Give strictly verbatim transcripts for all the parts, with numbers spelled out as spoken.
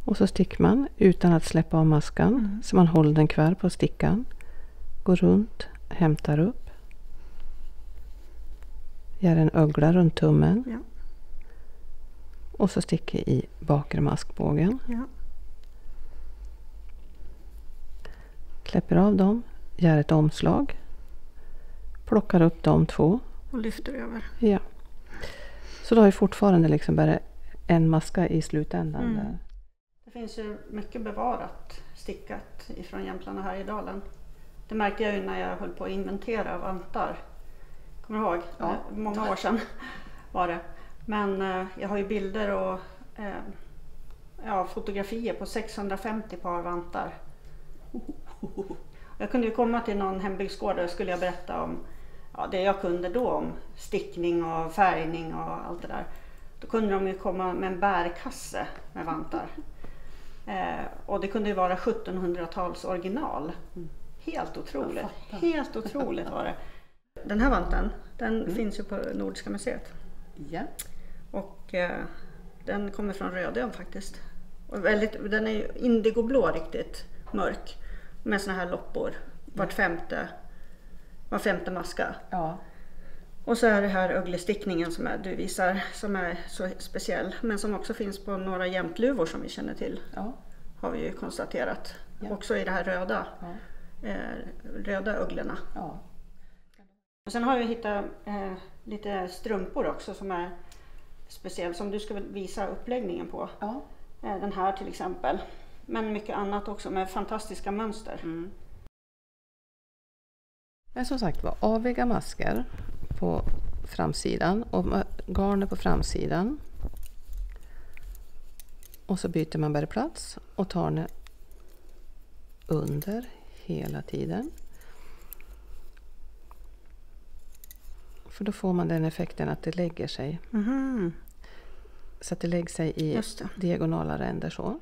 Och så sticker man utan att släppa av maskan. Mm. Så man håller den kvar på stickan. Går runt, hämtar upp. Gör en ögla runt tummen. Ja. Och så sticker i bakre maskbågen. Ja. Släpper av dem. Gör ett omslag. Plockar upp de två. Och lyfter över. Ja. Så då har vi fortfarande liksom bara en maska i slutändan. Mm. Där. Det finns ju mycket bevarat stickat ifrån Jämtland och Härjedalen. Det märkte jag ju när jag höll på att inventera vantar. Kommer du ihåg? Ja. Många år sedan var det. Men eh, jag har ju bilder och eh, ja, fotografier på sexhundrafemtio par vantar. Jag kunde ju komma till någon hembygdsgård och skulle jag berätta om ja, det jag kunde då om stickning och färgning och allt det där. Då kunde de ju komma med en bärkasse med vantar. Eh, och det kunde ju vara sjuttonhundratals original. Helt otroligt. Helt otroligt var det. Den här vanten, den mm. finns ju på Nordiska museet. Ja. Och eh, den kommer från Rödön faktiskt. Och väldigt, den är ju indigoblå riktigt mörk. Med såna här loppor. Vart femte, var femte maska. Ja. Och så är det här öglestickningen som är, du visar, som är så speciell. Men som också finns på några jämtluvor som vi känner till. Ja. Har vi ju konstaterat. Ja. Också i det här röda. Ja. Eh, röda öglorna. Ja. Och sen har jag hittat eh, lite strumpor också som är speciell. Som du ska visa uppläggningen på. Ja. Eh, den här till exempel. Men mycket annat också med fantastiska mönster. Mm. Men som sagt var, aviga masker på framsidan och garner på framsidan. Och så byter man bara plats och tar den under hela tiden. För då får man den effekten att det lägger sig. Mm. Så att det lägger sig i diagonala ränder så.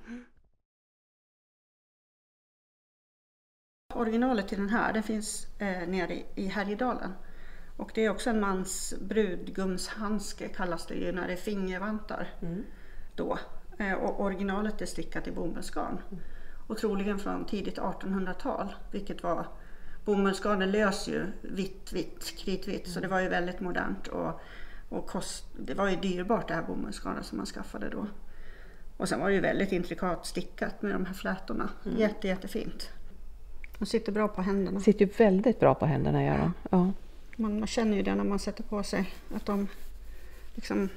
Originalet till den här, det finns eh, nere i, i Härjedalen. Och det är också en mans brudgumshandske kallas det ju när det är fingervantar. Mm. Då. Eh, och originalet är stickat i bomullsgarn. Mm. Och troligen från tidigt artonhundratal. Vilket var, bomullsgarnen lös ju vitt, vitt, kritvitt. Mm. Så det var ju väldigt modernt. Och, och kost, det var ju dyrbart det här bomullsgarnet som man skaffade då. Och sen var det ju väldigt intrikat stickat med de här flätorna. Mm. Jätte, jättefint. De sitter bra på händerna. Sitter ju väldigt bra på händerna, gör de. Ja. Man, man känner ju det när man sätter på sig. Att de liksom...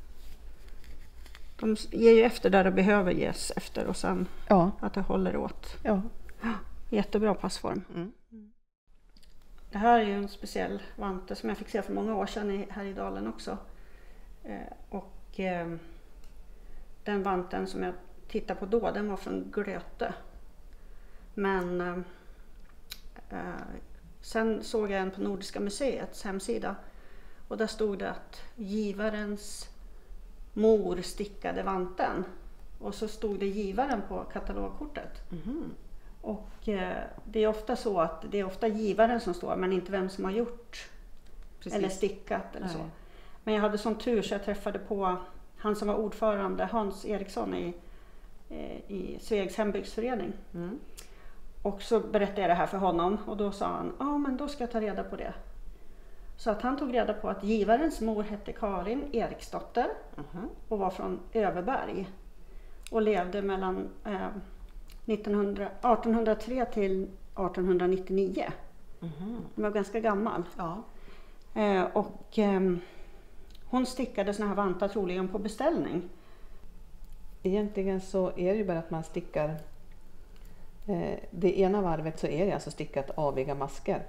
De ger ju efter där det behöver ges efter. Och sen ja. Att det håller åt. Ja. Jättebra passform. Mm. Det här är ju en speciell vante som jag fick se för många år sedan i Härjedalen också. Eh, och eh, den vanten som jag tittade på då, den var från Glöte. Men eh, eh, sen såg jag en på Nordiska museets hemsida. Och där stod det att givarens mor stickade vanten. Och så stod det givaren på katalogkortet. Mm. Och eh, det är ofta så att det är ofta givaren som står, men inte vem som har gjort. Precis. Eller stickat eller Nej. Så. Men jag hade sån tur så jag träffade på han som var ordförande, Hans Eriksson i, eh, i Svegs hembygdsförening. Mm. Och så berättade jag det här för honom och då sa han, ja ah, men då ska jag ta reda på det. Så att han tog reda på att givarens mor hette Karin Eriksdotter uh-huh. och var från Överberg. Och levde mellan eh, nittonhundra, artonhundratre till artonhundranittionio. Uh-huh. Hon var ganska gammal. Ja. Eh, och eh, hon stickade såna här vantar troligen på beställning. Egentligen så är det ju bara att man stickar eh, det ena varvet så är det alltså stickat aviga masker.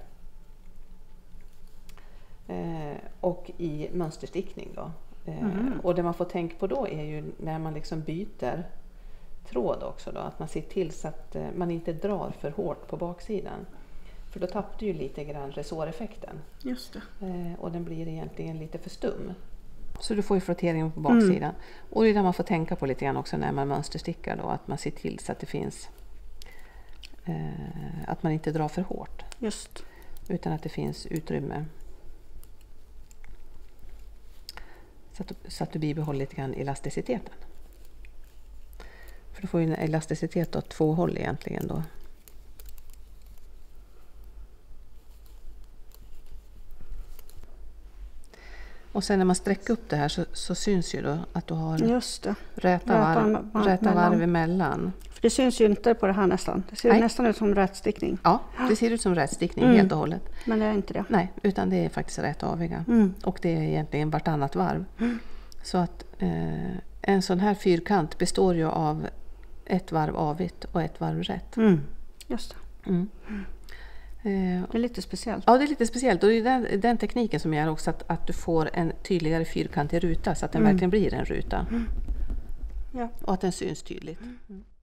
Eh, och i mönsterstickning då. Eh, mm. Och det man får tänka på då är ju när man liksom byter tråd också då. Att man ser till så att eh, man inte drar för hårt på baksidan. För då tappar du ju lite grann resåreffekten. Just det. Eh, och den blir egentligen lite för stum. Så du får ju flotteringen på baksidan. Mm. Och det är där man får tänka på lite grann också när man mönsterstickar då. Att man ser till så att det finns eh, att man inte drar för hårt. Just. Utan att det finns utrymme. Så att, så att du bibehåller lite grann elasticiteten. För du får ju en elasticitet åt två håll egentligen då. Och sen när man sträcker upp det här så, så syns ju då att du har Just det. räta varv, varv, räta varv emellan. För det syns ju inte på det här nästan. Det ser Nej. nästan ut som rätstickning. Ja, det ser ut som rätstickning Mm. helt och hållet. Men det är inte det. Nej, utan det är faktiskt rätt aviga. Mm. Och det är egentligen vartannat varv. Så att eh, en sån här fyrkant består ju av ett varv avigt och ett varv rätt. Mm. Just det. Mm. Eh, Det är lite speciellt. ja, det är lite speciellt. Och det är den, den tekniken som gör också att, att du får en tydligare fyrkantig ruta så att den Mm. verkligen blir en ruta. Ja. Och att den syns tydligt. Mm.